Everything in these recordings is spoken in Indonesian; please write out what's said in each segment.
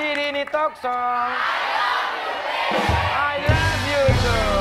masih di ini Talk Song. I love you too.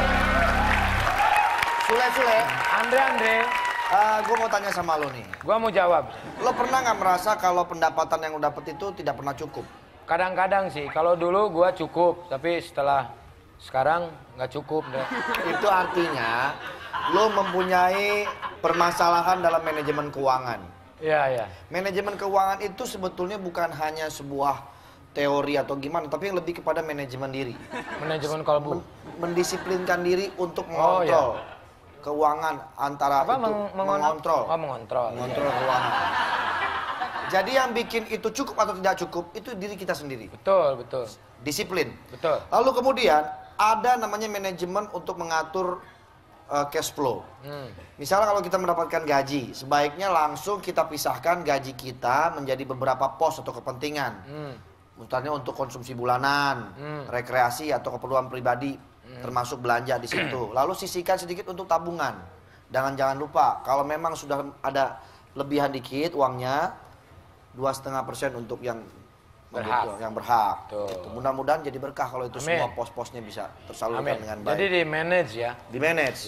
Sule. Andre. Gue mau tanya sama lo nih. Gua mau jawab. Lo pernah nggak merasa kalau pendapatan yang lo dapet itu tidak pernah cukup? Kadang-kadang sih. Kalau dulu gua cukup, tapi sekarang nggak cukup deh. Itu artinya lo mempunyai permasalahan dalam manajemen keuangan. Iya. Manajemen keuangan itu sebetulnya bukan hanya sebuah teori atau gimana, tapi lebih kepada manajemen diri. Manajemen kalbu. Mendisiplinkan diri untuk mengontrol keuangan antara apa, itu mengontrol. Mengontrol Keuangan. Jadi yang bikin itu cukup atau tidak cukup itu diri kita sendiri. Betul. Disiplin. Betul. Lalu kemudian ada namanya manajemen untuk mengatur cash flow. Misalnya kalau kita mendapatkan gaji, sebaiknya langsung kita pisahkan gaji kita menjadi beberapa pos atau kepentingan. Misalnya untuk konsumsi bulanan, rekreasi atau keperluan pribadi, termasuk belanja di situ. Lalu sisihkan sedikit untuk tabungan. Jangan lupa kalau memang sudah ada lebihan dikit uangnya, 2,5% untuk yang berhak. Gitu. Mudah-mudahan jadi berkah kalau itu semua pos-posnya bisa tersalurkan dengan baik. Jadi di manage ya. Di manage.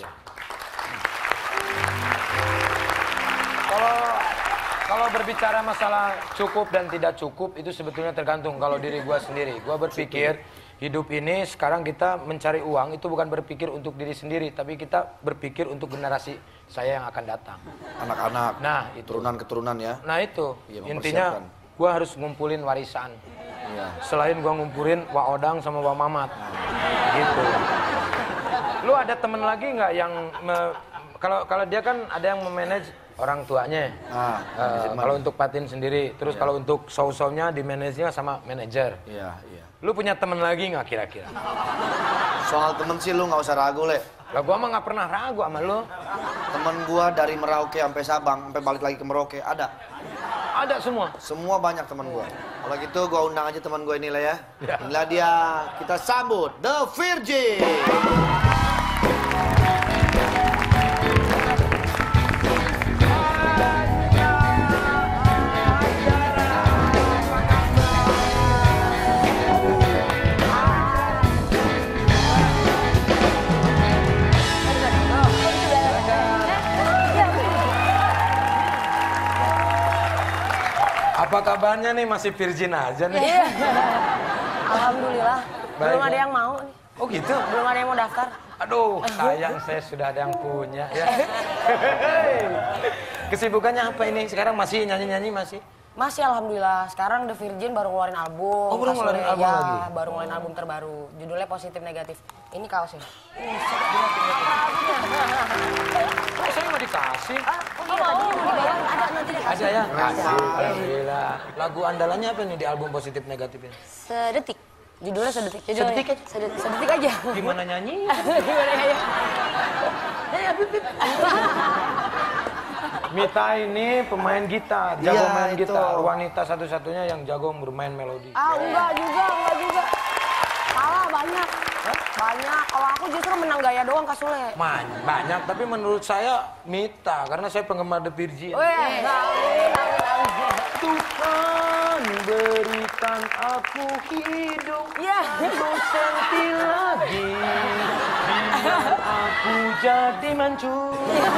Kalau berbicara masalah cukup dan tidak cukup itu sebetulnya tergantung kalau diri gua sendiri. Gua berpikir hidup ini sekarang kita mencari uang itu bukan berpikir untuk diri sendiri, tapi kita berpikir untuk generasi saya yang akan datang. Anak-anak. Nah, itu keturunan ya. Nah, itu. Ya, intinya gua harus ngumpulin warisan. Iya. Selain gua ngumpulin Wa Odang sama Wa Mamat. Gitu. Lu ada temen lagi nggak yang kalau dia kan ada yang memanage orang tuanya. Kalau untuk Patin sendiri, terus kalau untuk show-show-nya di manage-nya sama manajer. Iya. Lu punya temen lagi nggak kira-kira? Soal temen sih lu nggak usah ragu, Le. Lah gua mah nggak pernah ragu sama lu. Temen gua dari Merauke sampai Sabang, sampai balik lagi ke Merauke ada. Ada semua. Semua banyak teman gua. Kalau gitu gua undang aja teman gua ini lah ya. Inilah dia, kita sambut The Virgin. Apa kabarnya nih, masih virgin aja nih? Alhamdulillah. Belum ada yang mau. Oh gitu? Belum ada yang mau daftar. Aduh, sayang saya sudah ada yang punya ya. Kesibukannya apa ini? Sekarang masih nyanyi-nyanyi masih? Masih alhamdulillah. Sekarang The Virgin baru ngeluarin album. Oh, baru ngeluarin album lagi? Baru ngeluarin album terbaru. Judulnya Positif Negatif. Ini kaosnya. Kok saya nggak dikasih? Ada nanti dikasih. Ada ya? Alhamdulillah. Lagu andalannya apa nih di album Positif Negatif ini? Sedetik. Judulnya Sedetik. Sedetik aja? Sedetik aja. Gimana nyanyi? Gimana nyanyi? Mita ini pemain gitar, jago main gitar. Wanita satu-satunya yang jago bermain melodi. Enggak juga. Salah banyak. Banyak. Kalau aku justru menang gaya doang Kak Sule. Banyak, tapi menurut saya Mita, karena saya penggemar The Virgin. Tuhan berikan aku hidup satu senti lagi, biar aku jadi mancung.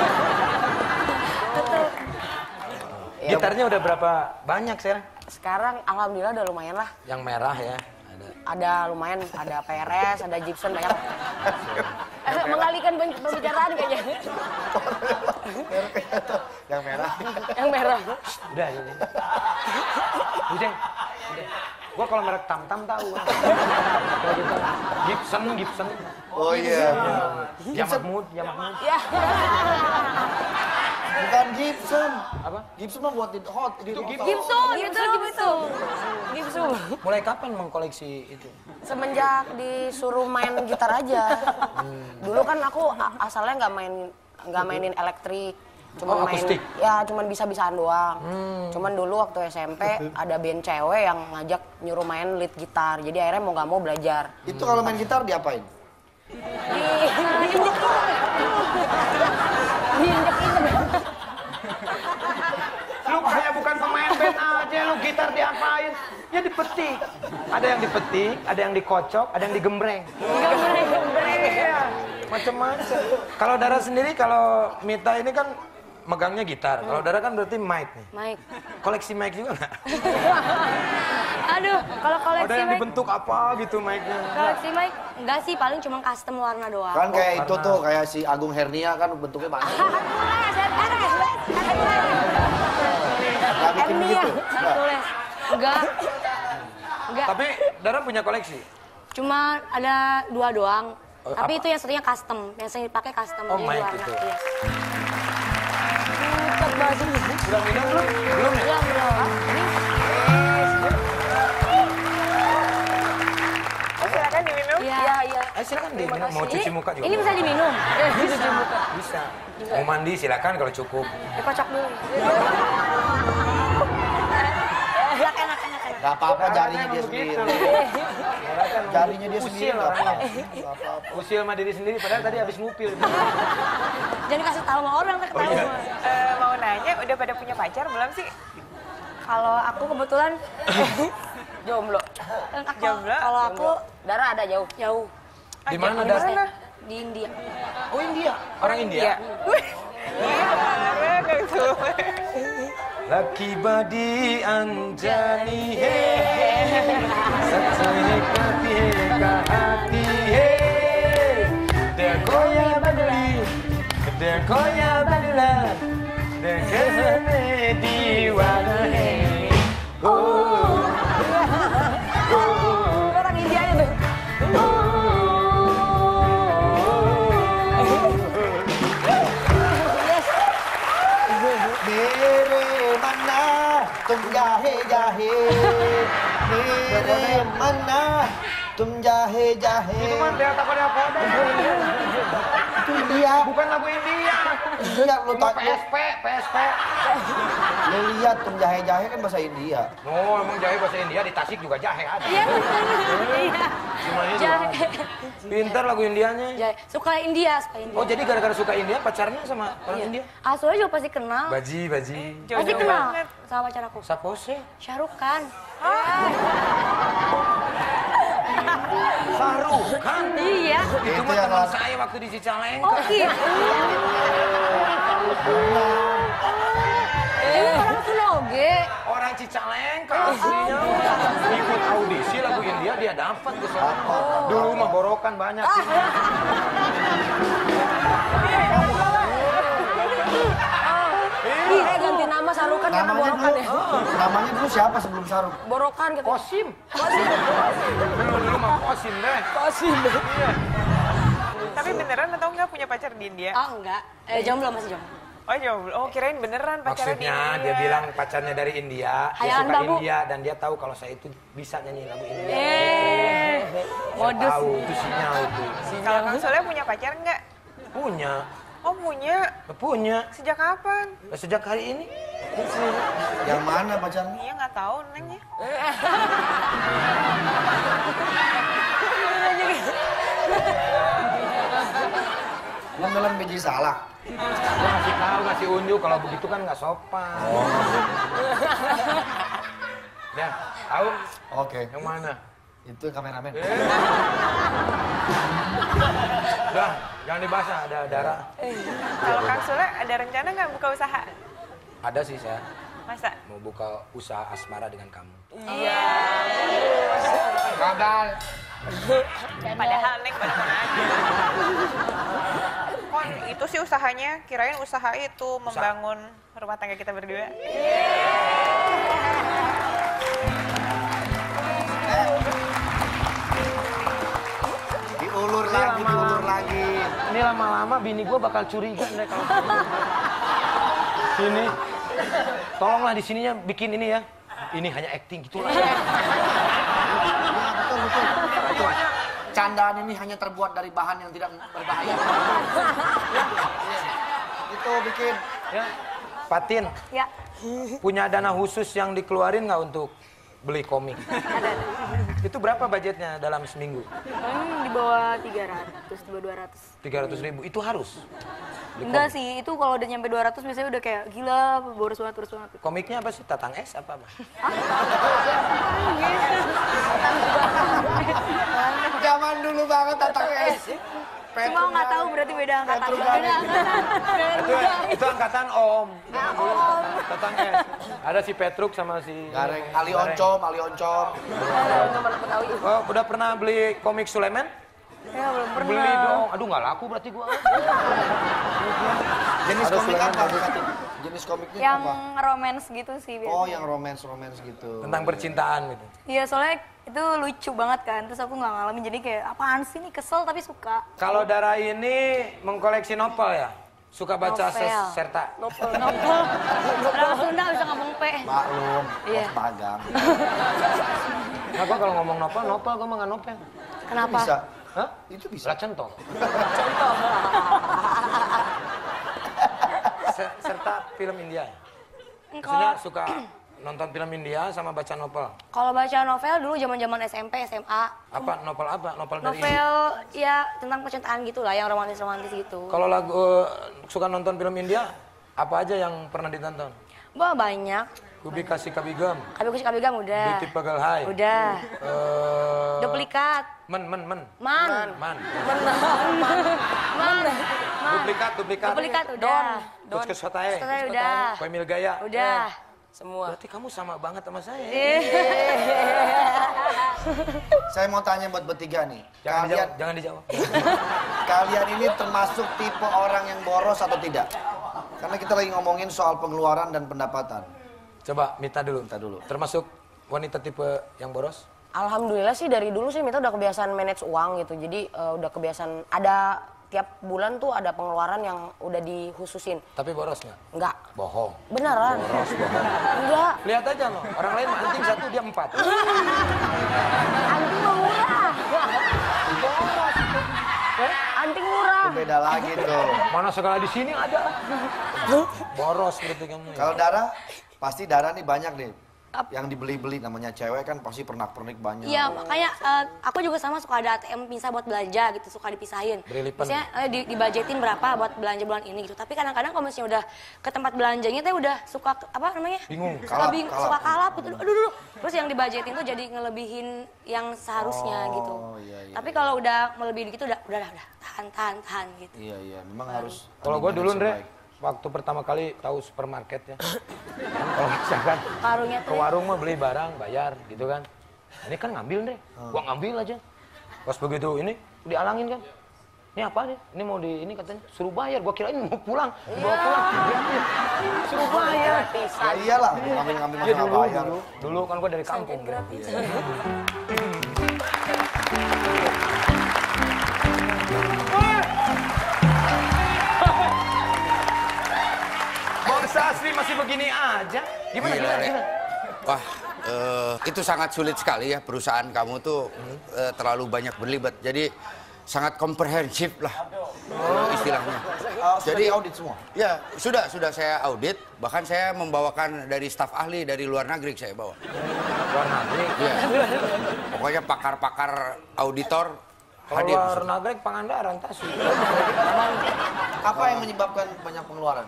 Gitarnya udah berapa banyak sekarang? Sekarang alhamdulillah udah lumayan lah. Yang merah ya? Ada lumayan, ada PRS, ada Gibson, banyak. Mengalihkan pembicaraan kayaknya. Yang merah. Yang merah. Udah. Gua kalau merek Tam-Tam tahu. Gibson. Oh iya. Yamaha. Ya. Bukan Gibson. Apa? Gibson mah buat di hot. Gibson. Mulai kapan mengkoleksi itu? Semenjak disuruh main gitar aja. Dulu kan aku asalnya nggak mainin elektrik. Cuma akustik? Ya cuman bisa-bisaan doang. Cuman dulu waktu SMP ada band cewek yang ngajak nyuruh main lead gitar. Jadi akhirnya mau nggak mau belajar. Itu kalau main gitar diapain? Diinjek-injek. Lu kayak bukan pemain band aja, lu gitar diapain? Ya dipetik. Ada yang dipetik, ada yang dikocok, ada yang digembreng. Digembreng. Iya, macam-macam. Kalau Dara sendiri, kalau Mita ini kan megangnya gitar. Kalau Dara kan berarti mic nih. Mic. Koleksi mic juga nggak? Aduh, kalau koleksi Ada yang mic, dibentuk apa gitu mic-nya? koleksi mic enggak sih, paling cuma custom warna doang. Kan kayak itu tuh, kayak si Agung Hernia kan bentuknya banyak. Gak bikin begitu? Nggak? Tulis. Enggak. Enggak. Tapi Dara punya koleksi? Cuma ada 2 doang. Oh, Tapi apa? itu yang satunya custom, yang sering dipakai custom. Oh, jadi mic warna. itu. Iya. Cepet banget sih. Udah minum belum? Belum ya? Belum. Ini Silakan diminum. iya. Silakan diminum. Mau cuci muka juga? Ini bisa diminum. Bisa. Bisa. Mau mandi silakan kalau cukup. Dikocok dulu. Enak. Gak apa-apa, jarinya dia sendiri. Jarinya dia sendiri Usil gak orangnya. apa-apa. Usil sama diri sendiri, padahal tadi habis ngupil. Jangan kasih tahu sama orang, tak Oh, tahu. iya. Mau nanya, udah pada punya pacar belum sih? Kalau aku kebetulan jomblo. Jomblo? Kalau aku Dara ada jauh. Di mana, Di Dar? mana? Di India. Oh, India. Orang India? Wih, gila kayak gitu. Laki badi anjani he Satsahe kati he ka hati he Dekho ya badla Dekhne diwana he Orang India itu. Mere mana tum jahe jahe, mere mana tum jahe jahe. Itu mah Delta Koda. Itu India. Bukan lagu India. India lu Cuma tak PSP. lu lihat tum jahe jahe kan bahasa India. Oh, emang jahe bahasa India, di Tasik juga jahe ada. Iya. Iya. Cuma itu. Jahe. Pintar lagu Indianya. Jahe. Suka India. Oh, jadi gara-gara suka India pacarnya sama orang India? Asonya juga pasti kenal. Baji. Pasti Jodoh kenal banget. sama pacar aku. Sapose? Syahrukh Khan. Sarukan. Iya. Itu mah yang teman lagu- saya waktu di Cicalengka. Oh gitu. Ini orang Sunoge. Orang Cicalengka aslinya. Ikut audisi lagu India dia dapat ke sana. Dulu mah borokan banyak. Ih, ganti nama Syahrukh Khan karena Namanya borokan dulu, ya. namanya dulu siapa sebelum Saruk? Borokan gitu. Kosim. Dulu mah Kosim deh. Kosim. Tapi beneran atau enggak punya pacar di India? Oh enggak. Jomblo masih jomblo. Oh jomblo. Oh kirain beneran pacarnya di Maksudnya India. dia bilang pacarnya dari India, dia Hayalan suka babu. India dan dia tahu kalau saya itu bisa nyanyi lagu India. Modus. Tahu itu sinyal itu. Kalau Kang Soleh punya pacar enggak? Punya. Oh punya. Sejak kapan? Sejak hari ini. Yang mana pacarnya? Iya nggak tahu nengnya. Lu nelen biji salak. Gua ngasih tahu, ngasih unjuk, kalau begitu kan nggak sopan. Ya, tahu Oke. yang mana? Itu kameramen. Udah, jangan dibahas, ada darah. Kalau Kang Soleh ada rencana nggak buka usaha? Ada sih saya Masa? mau buka usaha asmara dengan kamu. Iya. Gagal. Padahal Neng mana-mana aja. Kon, itu sih usahanya. Kirain usaha itu membangun rumah tangga kita berdua. Diulur lagi, diulur lagi. Ini lama-lama bini gua bakal curiga deh kalau sini. Tolonglah di sininya bikin ini ya. Ini hanya acting gitulah. Iya, betul. Candaan ini hanya terbuat dari bahan yang tidak berbahaya. Itu bikin. Ya. Patin, Ya. punya dana khusus yang dikeluarin nggak untuk beli komik? Itu berapa budgetnya dalam seminggu? Paling di bawah 300, di bawah 200. 300.000 itu harus? Enggak sih, itu kalau udah nyampe 200 biasanya udah kayak gila, boros banget. Komiknya apa sih? Tatang es apa? Zaman dulu banget Tatang es. Cuma nggak tahu berarti beda angkatan. Itu angkatan Om. Tatang es. Ada si Petruk sama si Gareng. Ali Oncom. Oh, udah pernah beli komik Sulaiman? Ya belum pernah. Beli dong. Aduh nggak laku berarti gua. Jenis Ada komik Sulaiman apa? bagus. Jenis komiknya Yang apa? romance gitu sih biasanya. Oh, yang romance gitu. Tentang percintaan gitu. Iya, soalnya itu lucu banget kan, terus aku nggak ngalamin, jadi kayak apaan sih nih, kesel tapi suka. Kalau Dara ini mengkoleksi novel ya? Suka baca Novel. serta? Novel. Orang Sunda bisa ngomong P. Maklum, Iya. Pagang. Nah, gua kalau ngomong novel gua mah nggak novel. Kenapa? Bisa. Hah? Itu bisa. Lah contoh. Serta film India ya? Maksudnya suka nonton film India sama baca novel? Kalau baca novel dulu zaman-zaman SMP, SMA. Apa? Novel apa? Novel dari... Novel ya tentang percintaan gitu lah, yang romantis-romantis gitu. Kalau suka nonton film India, apa aja yang pernah ditonton? Wah, banyak. Kubikasi Kabigam, Kabigam udah. Biti Pagal Hai, Udah. Duplikat. Man. Man. Duplikat udah. Terus ke Sotae, Udah. Koemil Gaya. Udah. Semua. Berarti kamu sama banget sama saya. Saya mau tanya buat bertiga nih. Jangan dijawab. Kalian ini termasuk tipe orang yang boros atau tidak? Karena kita lagi ngomongin soal pengeluaran dan pendapatan. Coba Mita dulu. Termasuk wanita tipe yang boros? Alhamdulillah sih dari dulu sih Mita udah kebiasaan manage uang gitu. Jadi udah kebiasaan ada tiap bulan tuh ada pengeluaran yang udah dihususin. Tapi boros nggak? Enggak. Bohong. Beneran. Boros. Enggak. Lihat aja loh, orang lain anting 1 dia 4. Anting mah murah. Anting murah. Itu beda lagi tuh. Mana segala di sini ada. Boros berarti kamu. Kalau Dara, pasti Dara nih banyak nih. Yang dibeli-beli, namanya cewek kan pasti pernak-pernik banyak. Iya, makanya aku juga sama suka ada ATM pisah buat belanja gitu, suka dipisahin. Biasanya dibajetin berapa buat belanja bulan ini gitu. Tapi kadang-kadang kalau misalnya udah ke tempat belanjanya tuh udah suka apa namanya? Bingung. Suka kalap gitu. Aduh. Terus yang dibajetin tuh jadi ngelebihin yang seharusnya gitu. Iya. Tapi kalau udah melebihi gitu udah tahan gitu. Iya, memang harus. Kalau gue dulu Ndre, waktu pertama kali tahu supermarket ya. Kalau misalkan ke warung mah beli barang, bayar gitu kan. Ini kan ngambil deh, gua ngambil aja. Pas begitu ini dialangin kan. Ini apa nih? Ini mau di ini katanya suruh bayar. Gua kirain mau pulang, dibawa pulang. Suruh bayar. Ya iyalah, ngambil Ya masalah bayar. dulu kan gua dari kampung. Bangsa asli masih begini aja. Gimana? Wah, itu sangat sulit sekali ya, perusahaan kamu tuh terlalu banyak berlibat. Jadi sangat komprehensif lah istilahnya. Jadi audit semua? Ya, sudah saya audit. Bahkan saya membawakan dari staf ahli dari luar negeri saya bawa. Luar negeri? Iya. Pokoknya pakar-pakar auditor hadir. Luar negeri Pangandaran, Tasik. Apa yang menyebabkan banyak pengeluaran?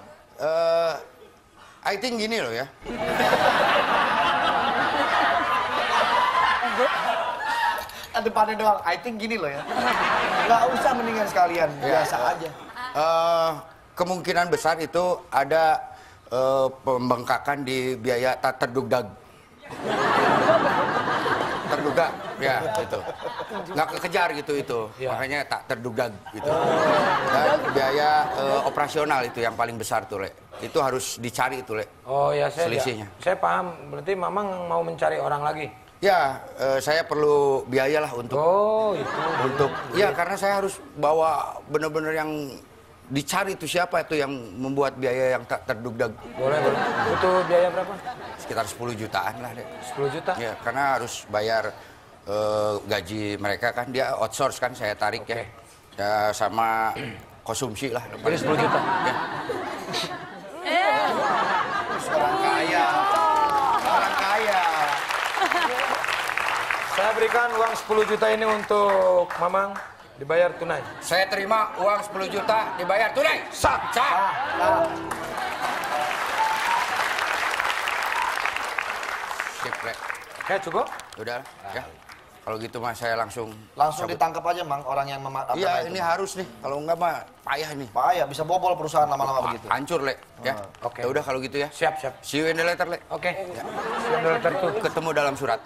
I think gini loh ya. Depannya doang, I think gini loh ya. Nggak usah mendingan sekalian, biasa aja. Kemungkinan besar itu ada pembengkakan di biaya tak terduga. Terduga, ya itu. Nggak kekejar gitu itu, makanya tak terduga gitu. Dan biaya operasional itu yang paling besar tuh, Le. Itu harus dicari itu, Le. Oh ya, selisihnya. Saya paham, berarti Mamang mau mencari orang lagi? Ya, saya perlu biaya lah untuk. Oh, itu. Untuk, ya karena saya harus bawa bener-bener yang dicari itu siapa itu yang membuat biaya yang tak terduga. Boleh. Butuh biaya berapa? Sekitar 10 jutaan lah deh. 10 juta? Ya, karena harus bayar gaji mereka kan, dia outsource kan, saya tarik ya. Ya sama konsumsi lah. Jadi 10 juta? Ya. Orang kaya. Saya berikan uang 10 juta ini untuk Mamang dibayar tunai. Saya terima uang 10 juta dibayar tunai. Sah. Sip, Le. Oke, cukup? Udah, ya. Kalau gitu mah saya langsung Langsung cabut. ditangkap aja Mang orang yang Iya, ini harus nih. Kalau enggak mah payah nih. Payah, bisa bobol perusahaan lama-lama begitu. Hancur, Le. Ya. Oke. Ya udah kalau gitu ya. Siap. See you in the letter, Le. Oke. Ya. Letter tuh. Ketemu dalam surat.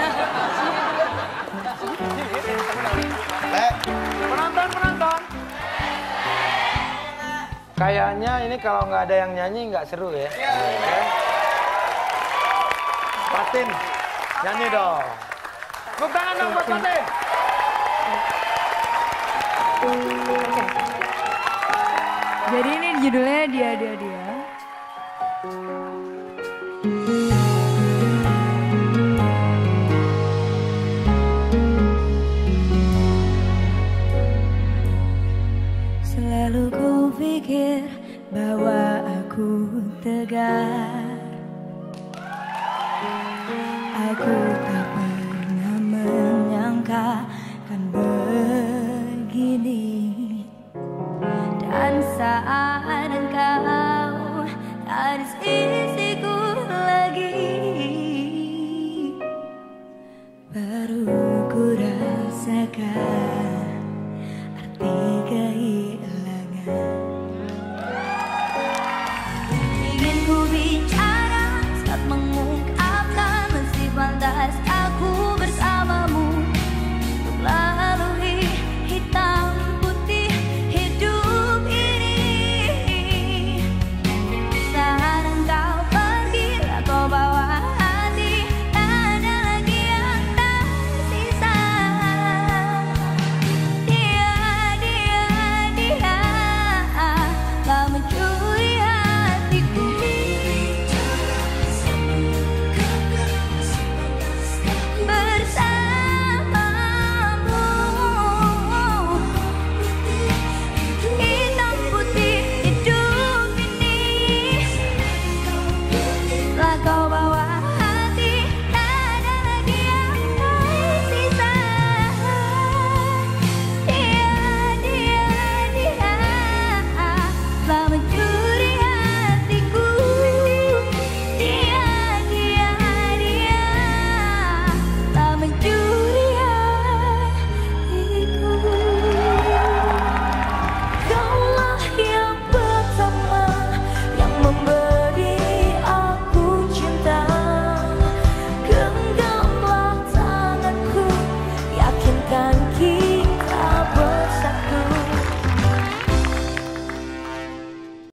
Le, Penonton. Kayaknya ini kalau nggak ada yang nyanyi nggak seru ya. Oke. Patin, nyanyi dong. Tepuk tangan dong buat Patin. Jadi ini judulnya dia. Selalu ku pikir bahwa aku tegar. Aku tak pernah menyangka kan begini. Dan saat